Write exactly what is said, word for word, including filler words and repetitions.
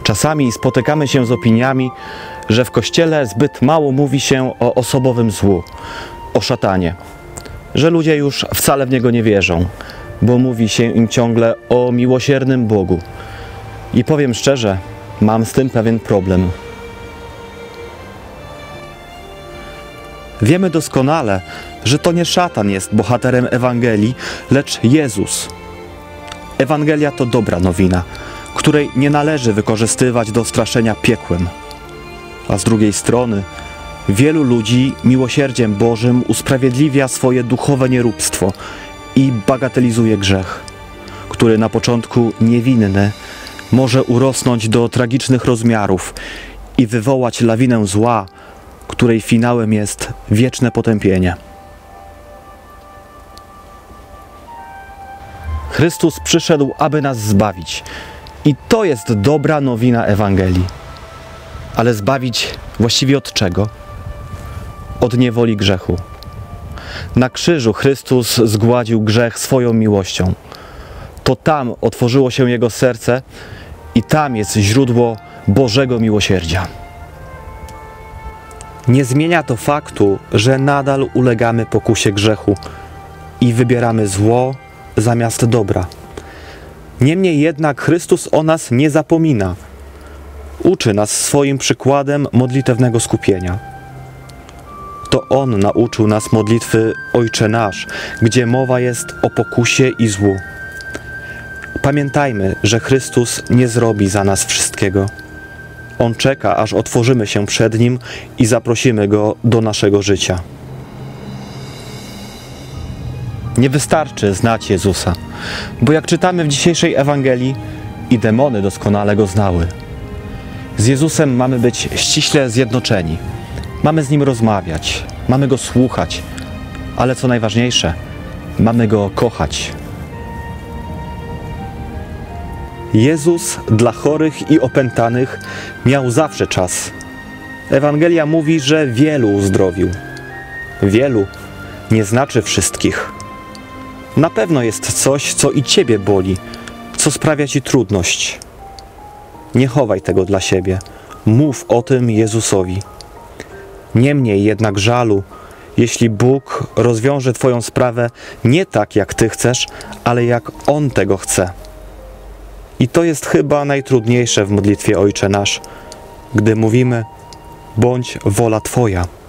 Czasami spotykamy się z opiniami, że w Kościele zbyt mało mówi się o osobowym złu, o szatanie, że ludzie już wcale w niego nie wierzą, bo mówi się im ciągle o miłosiernym Bogu. I powiem szczerze, mam z tym pewien problem. Wiemy doskonale, że to nie szatan jest bohaterem Ewangelii, lecz Jezus. Ewangelia to dobra nowina, której nie należy wykorzystywać do straszenia piekłem. A z drugiej strony, wielu ludzi miłosierdziem Bożym usprawiedliwia swoje duchowe nieróbstwo i bagatelizuje grzech, który na początku niewinny może urosnąć do tragicznych rozmiarów i wywołać lawinę zła, której finałem jest wieczne potępienie. Chrystus przyszedł, aby nas zbawić. I to jest dobra nowina Ewangelii. Ale zbawić właściwie od czego? Od niewoli grzechu. Na krzyżu Chrystus zgładził grzech swoją miłością. To tam otworzyło się Jego serce i tam jest źródło Bożego miłosierdzia. Nie zmienia to faktu, że nadal ulegamy pokusie grzechu i wybieramy zło zamiast dobra. Niemniej jednak Chrystus o nas nie zapomina. Uczy nas swoim przykładem modlitewnego skupienia. To On nauczył nas modlitwy Ojcze Nasz, gdzie mowa jest o pokusie i złu. Pamiętajmy, że Chrystus nie zrobi za nas wszystkiego. On czeka, aż otworzymy się przed Nim i zaprosimy Go do naszego życia. Nie wystarczy znać Jezusa, bo jak czytamy w dzisiejszej Ewangelii, i demony doskonale Go znały. Z Jezusem mamy być ściśle zjednoczeni. Mamy z Nim rozmawiać, mamy Go słuchać, ale co najważniejsze, mamy Go kochać. Jezus dla chorych i opętanych miał zawsze czas. Ewangelia mówi, że wielu uzdrowił. Wielu nie znaczy wszystkich. Na pewno jest coś, co i Ciebie boli, co sprawia Ci trudność. Nie chowaj tego dla siebie. Mów o tym Jezusowi. Niemniej jednak żalu, jeśli Bóg rozwiąże Twoją sprawę nie tak, jak Ty chcesz, ale jak On tego chce. I to jest chyba najtrudniejsze w modlitwie Ojcze Nasz, gdy mówimy: bądź wola Twoja.